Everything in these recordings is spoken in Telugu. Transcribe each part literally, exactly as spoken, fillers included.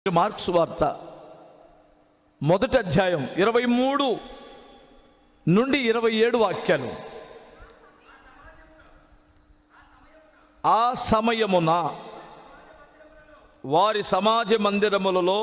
మార్క్స్ వార్త మొదటి అధ్యాయం ఇరవై మూడు నుండి ఇరవై ఏడు వాక్యాలు. ఆ సమయమున వారి సమాజ మందిరములలో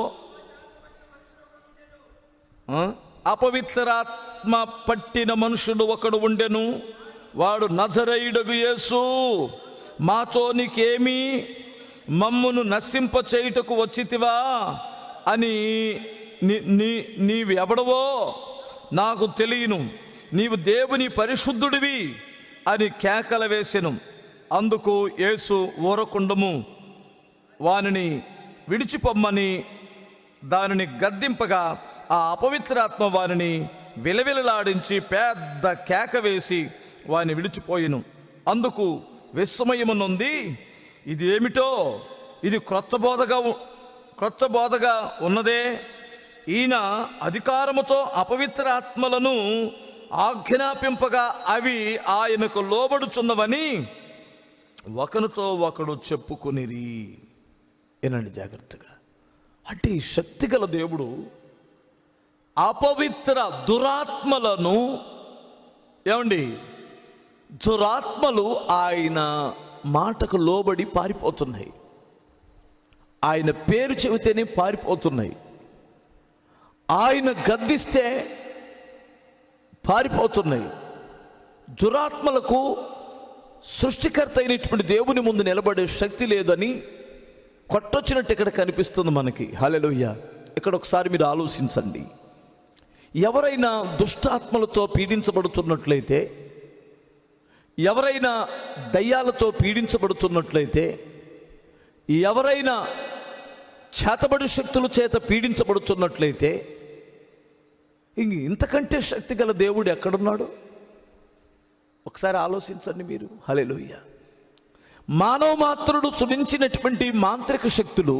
అపవిత్రాత్మ పట్టిన మనుషుడు ఒకడు ఉండెను. వాడు నజరేయుడగు యేసు, మాతో నీకేమి, మమ్మును నశింప చేయుటకు వచ్చితివా అని నీ నీవెవడవో నాకు తెలియను, నీవు దేవుని పరిశుద్ధుడివి అని కేకల వేసెను. అందుకు యేసు ఊరకుండము, వానిని విడిచిపొమ్మని దానిని గద్దింపగా ఆ అపవిత్రాత్మ వానిని విలవిలలాడించి పెద్ద కేక వేసి వాని విడిచిపోయిను. అందుకు విస్మయము నొంది, ఇది ఏమిటో, ఇది క్రొత్త బోధగా క్రొత్త బోధగా ఉన్నదే, ఈయన అధికారముతో అపవిత్రాత్మలను ఆజ్ఞాపింపగా అవి ఆయనకు లోబడుచున్నవని ఒకరితో ఒకడు చెప్పుకొనిరి. ఏనండి జాగ్రత్తగా, అంటే ఈ శక్తిగల దేవుడు అపవిత్ర దురాత్మలను, ఏమండి దురాత్మలు ఆయన మాటకు లోబడి పారిపోతున్నాయి, ఆయన పేరు చెబితేనే పారిపోతున్నాయి, ఆయన గద్దిస్తే పారిపోతున్నాయి. దురాత్మలకు సృష్టికర్త అయినటువంటి దేవుని ముందు నిలబడే శక్తి లేదని కొట్టొచ్చినట్టు ఇక్కడ కనిపిస్తుంది మనకి. హల్లెలూయా. ఇక్కడ ఒకసారి మీరు ఆలోచించండి. ఎవరైనా దుష్టాత్మలతో పీడించబడుతున్నట్లయితే, ఎవరైనా దయ్యాలతో పీడించబడుతున్నట్లయితే, ఎవరైనా చేతబడి శక్తుల చేత పీడించబడుతున్నట్లయితే, ఇంక ఇంతకంటే శక్తి గల దేవుడు ఎక్కడున్నాడు? ఒకసారి ఆలోచించండి మీరు. హల్లెలూయా. మానవ మాత్రుడు సృజించినటువంటి మాంత్రిక శక్తులు,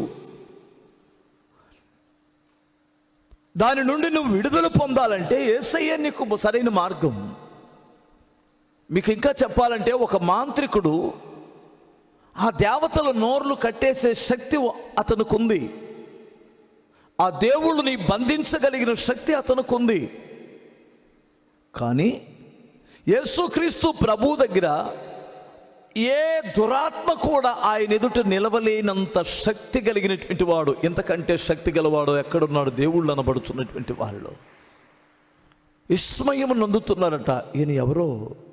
దాని నుండి నువ్వు విడుదల పొందాలంటే యేసయ్యే నీకు సరైన మార్గం. మీకు ఇంకా చెప్పాలంటే, ఒక మాంత్రికుడు ఆ దేవతల నోర్లు కట్టేసే శక్తి అతనికి ఉంది, ఆ దేవుళ్ళని బంధించగలిగిన శక్తి అతనికి ఉంది. కానీ యేసుక్రీస్తు ప్రభు దగ్గర ఏ దురాత్మ కూడా ఆయన ఎదుట నిలవలేనంత శక్తి కలిగినటువంటి వాడు, ఎంతకంటే శక్తి గలవాడు ఎక్కడున్నాడు? దేవుళ్ళు అనబడుతున్నటువంటి వారిలో విస్మయం నొందుతున్నారట. ఈయన ఎవరో,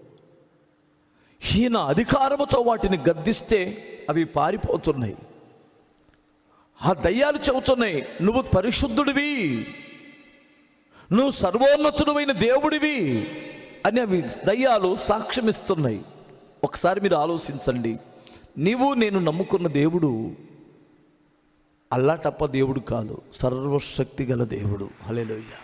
ఈయన అధికారముతో వాటిని గద్దిస్తే అవి పారిపోతున్నాయి. ఆ దయ్యాలు చెబుతున్నాయి, నువ్వు పరిశుద్ధుడివి, నువ్వు సర్వోన్నతుడైన దేవుడివి అని అవి దయ్యాలు సాక్ష్యమిస్తున్నాయి. ఒకసారి మీరు ఆలోచించండి. నీవు నేను నమ్ముకున్న దేవుడు అల్లాటప్ప దేవుడు కాదు, సర్వశక్తి గల దేవుడు. హల్లెలూయా.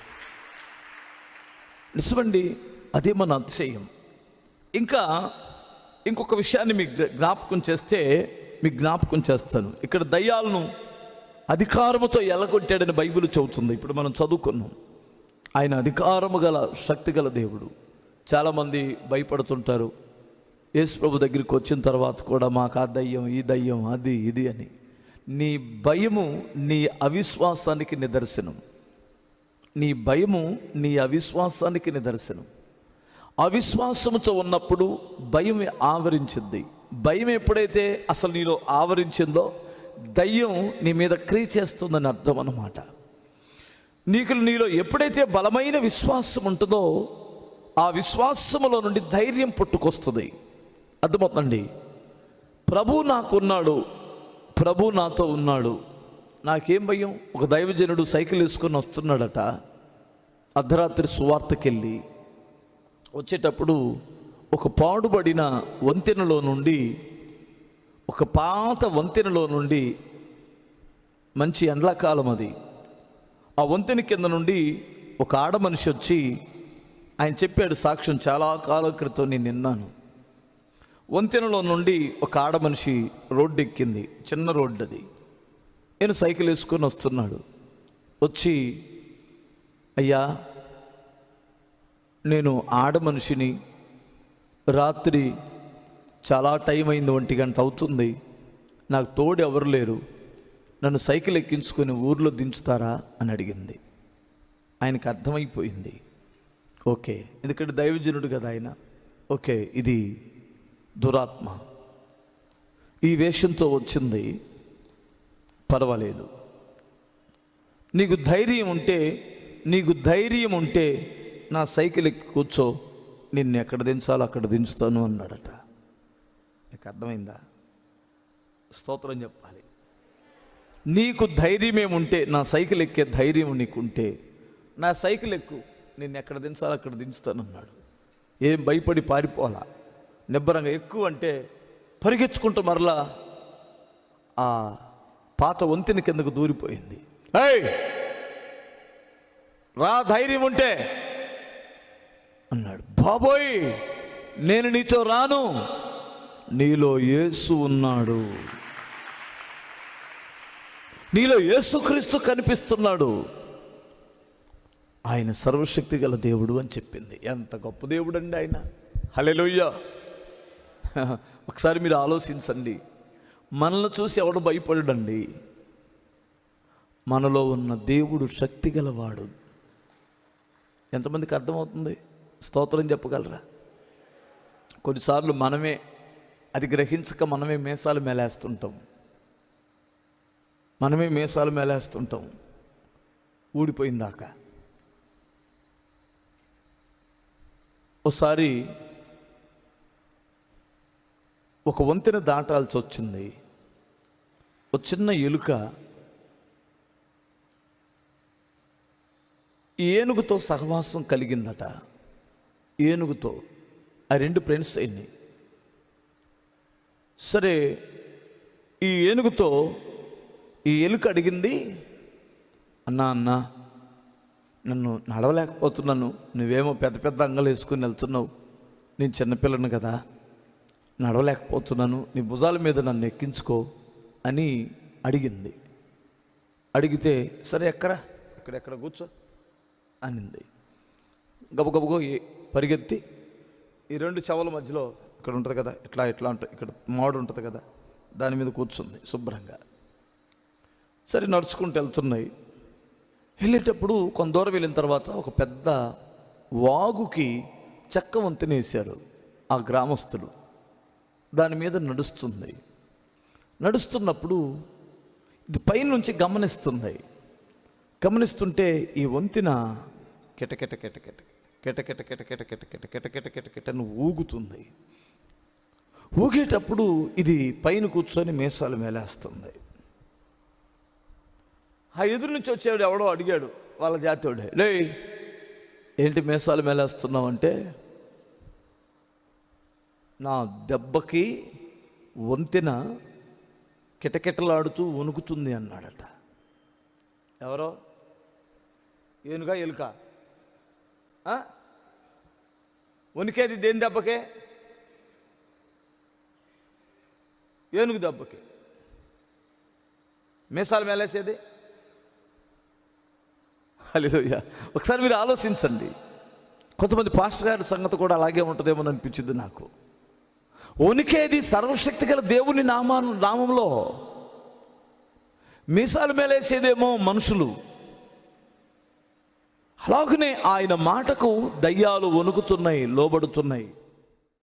నిజమండి, అదే మన అతిశయం. ఇంకా ఇంకొక విషయాన్ని మీకు జ్ఞాపకం చేస్తే మీకు జ్ఞాపకం చేస్తాను. ఇక్కడ దయ్యాలను అధికారముతో ఎల్లగొట్టాడని బైబిల్ చెబుతుంది. ఇప్పుడు మనం చదువుకున్నాం. ఆయన అధికారము గల శక్తి గల దేవుడు. చాలామంది భయపడుతుంటారు యేసు ప్రభు దగ్గరికి వచ్చిన తర్వాత కూడా, మాకు ఆ దయ్యం, ఈ దయ్యం, అది ఇది అని. నీ భయము నీ అవిశ్వాసానికి నిదర్శనం. నీ భయము నీ అవిశ్వాసానికి నిదర్శనం. అవిశ్వాసముతో ఉన్నప్పుడు భయం ఆవరించింది. భయం ఎప్పుడైతే అసలు నీలో ఆవరించిందో దయ్యం నీ మీద క్రియ చేస్తుందని అర్థం అన్నమాట. నీకు నీలో ఎప్పుడైతే బలమైన విశ్వాసం ఉంటుందో ఆ విశ్వాసములో నుండి ధైర్యం పుట్టుకొస్తుంది. అర్థమవుతుందండి. ప్రభు నాకున్నాడు, ప్రభు నాతో ఉన్నాడు, నాకేం భయం? ఒక దైవజనుడు సైకిల్ వేసుకొని వస్తున్నాడట. అర్ధరాత్రి సువార్తకెళ్ళి వచ్చేటప్పుడు ఒక పాడుబడిన వంతెనలో నుండి, ఒక పాత వంతెనలో నుండి, మంచి ఎండాకాలం అది, ఆ వంతెన కింద నుండి ఒక ఆడ మనిషి వచ్చి ఆయన చెప్పాడు సాక్ష్యం. చాలా కాలం క్రితం నేను విన్నాను. వంతెనలో నుండి ఒక ఆడ మనిషి రోడ్డు ఎక్కింది, చిన్న రోడ్డు అది. నేను సైకిల్ వేసుకొని వస్తున్నాడు. వచ్చి, అయ్యా నేను ఆడ మనిషిని, రాత్రి చాలా టైం అయింది, ఒంటి గంట అవుతుంది, నాకు తోడు ఎవరు లేరు, నన్ను సైకిల్ ఎక్కించుకొని ఊర్లో దించుతారా అని అడిగింది. ఆయనకు అర్థమైపోయింది, ఓకే ఎందుకంటే దైవజనుడు కదా ఆయన, ఓకే ఇది దురాత్మ ఈ వేషంతో వచ్చింది, పర్వాలేదు. నీకు ధైర్యం ఉంటే నీకు ధైర్యం ఉంటే నా సైకిల్ ఎక్కి కూర్చో, నిన్ను ఎక్కడ దించాలో అక్కడ దించుతాను అన్నాడట. నీకు అర్థమైందా? స్తోత్రం చెప్పాలి. నీకు ధైర్యం ఏముంటే, నా సైకిల్ ఎక్కే ధైర్యం నీకుంటే నా సైకిల్ ఎక్కు, నిన్ను ఎక్కడ దించాలో అక్కడ దించుతాను అన్నాడు. ఏం భయపడి పారిపోవాలా, నిబ్బరంగా ఎక్కువ అంటే పరిగెచ్చుకుంటూ మరలా ఆ పాత వంతెన కిందకు దూరిపోయింది. ఏయ్ రా, ధైర్యం ఉంటే అన్నాడు. బాబోయ్ నేను నీతో రాను, నీలో యేసు ఉన్నాడు, నీలో యేసుక్రీస్తు కనిపిస్తున్నాడు, ఆయన సర్వశక్తి గల దేవుడు అని చెప్పింది. ఎంత గొప్ప దేవుడు అండి ఆయన. హల్లెలూయా. ఒకసారి మీరు ఆలోచించండి, మనల్ని చూసి ఎవడు భయపడడండి. మనలో ఉన్న దేవుడు శక్తి గలవాడు. ఎంతమందికి అర్థమవుతుంది? స్తోత్రం చెప్పగలరా? కొన్నిసార్లు మనమే అది గ్రహించక మనమే మేసాలు మేలేస్తుంటాం, మనమే మేసాలు మేలేస్తుంటాం ఊడిపోయిందాక. ఒకసారి ఒక వంతెన దాటాల్సి వచ్చింది. ఒక చిన్న ఎలుక ఏనుగుతో సహవాసం కలిగిందట. ఏనుగుతో ఆ రెండు ఫ్రెండ్స్ అయినాయి. సరే ఈ ఏనుగుతో ఈ ఎలుక అడిగింది, అన్నా అన్నా నన్ను నడవలేకపోతున్నాను, నువ్వేమో పెద్ద పెద్ద అంగలు వేసుకుని వెళ్తున్నావు, నేను చిన్నపిల్లను కదా, నడవలేకపోతున్నాను, నీ భుజాల మీద నన్ను ఎక్కించుకో అని అడిగింది. అడిగితే సరే ఎక్కరా, ఇక్కడెక్కడ కూర్చో అనింది. గబగబగో పరిగెత్తి ఈ రెండు చెవుల మధ్యలో ఇక్కడ ఉంటుంది కదా, ఇట్లా ఇట్లా ఉంటుంది, ఇక్కడ మాడు ఉంటుంది కదా, దాని మీద కూర్చుంది శుభ్రంగా. సరే నడుచుకుంటూ వెళ్తున్నాయి. వెళ్ళేటప్పుడు కొంత దూరం వెళ్ళిన తర్వాత ఒక పెద్ద వాగుకి చెక్క వంతెన వేశారు ఆ గ్రామస్తులు. దాని మీద నడుస్తుంది. నడుస్తున్నప్పుడు ఇది పైనుంచి గమనిస్తుంది. గమనిస్తుంటే ఈ వంతెన కెటకెట కెటకెట కెటకెట కెటకెట కెటకెట కెటకెట కెటకెటను ఊగుతుంది. ఊగేటప్పుడు ఇది పైన కూర్చొని మేసాలు మేలేస్తుంది. ఆ ఎదురు నుంచి వచ్చేవాడు ఎవడో అడిగాడు, వాళ్ళ జాతోడే, లే ఏంటి మేసాలు మేలేస్తున్నావు అంటే, నా దెబ్బకి వంతెన కిటకిటలాడుతూ వణుకుతుంది అన్నాడట. ఎవరో ఏనుగా ఎలుక వణికేది దేని దెబ్బకే? ఏనుగు దెబ్బకి. మేసాలు మేలేసేది. హల్లెలూయా. ఒకసారి మీరు ఆలోచించండి. కొంతమంది పాస్టర్ గారి సంగతి కూడా అలాగే ఉంటుందేమో అనిపించింది నాకు. వణికేది సర్వశక్తి గల దేవుని నామా నామంలో, మీసాలు మేలేసేదేమో మనుషులు. అలాగనే ఆయన మాటకు దయ్యాలు వణుకుతున్నాయి, లోబడుతున్నాయి.